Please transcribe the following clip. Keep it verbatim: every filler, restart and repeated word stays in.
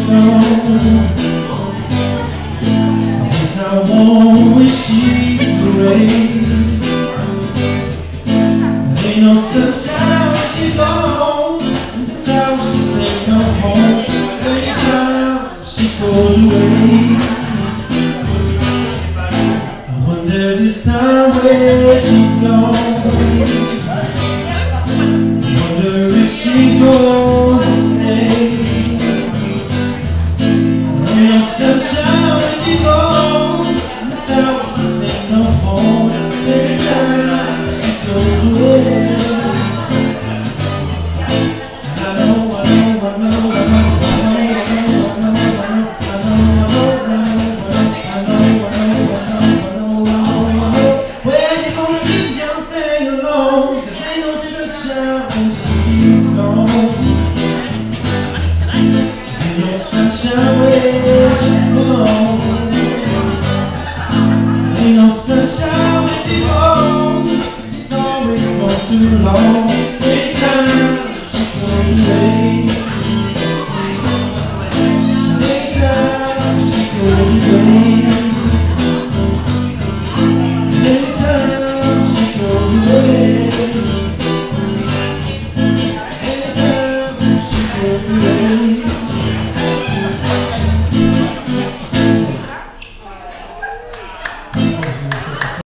gone. It's not warm when she's away. There ain't no sunshine when she's gone. This house just ain't no home. Every time she goes away, I wonder this time where she's gone. I wonder if she's gonna stay. There ain't no sunshine when she's gone. This house just ain't no home. Every time she goes away, I know, I know, I know, I know, I know, I know, I know, I know, I know. Where you gonna leave young thing alone? 'Cause ain't no sunshine when she's gone. Ain't no sunshine where she's gone. Ain't no sunshine when she's gone. It's always gone too long. Every time she goes away, every time she goes away.